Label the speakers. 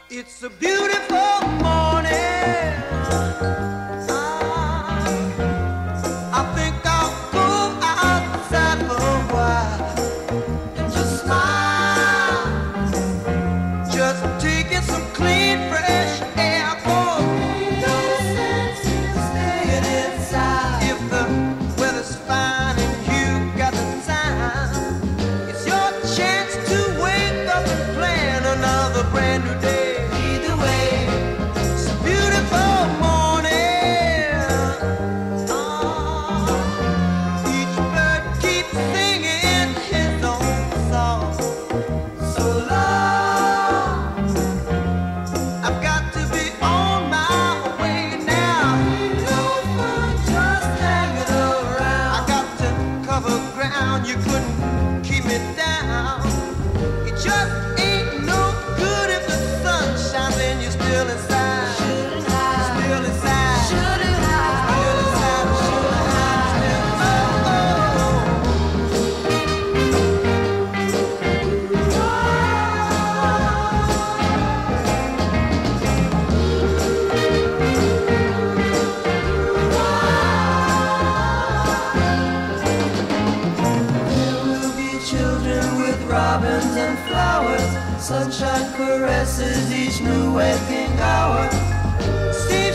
Speaker 1: It's a beautiful morning. I think I'll go outside for a while and just smile, just taking some clean, fresh air. Oh, no sense in staying inside. If the weather's fine and you got the time, it's your chance to wake up and plan another brand new day. You couldn't keep me down. It just ain't no good if the sun shines and you're still inside. Still inside. Still inside. Robins and flowers, sunshine caresses each new waking hour. See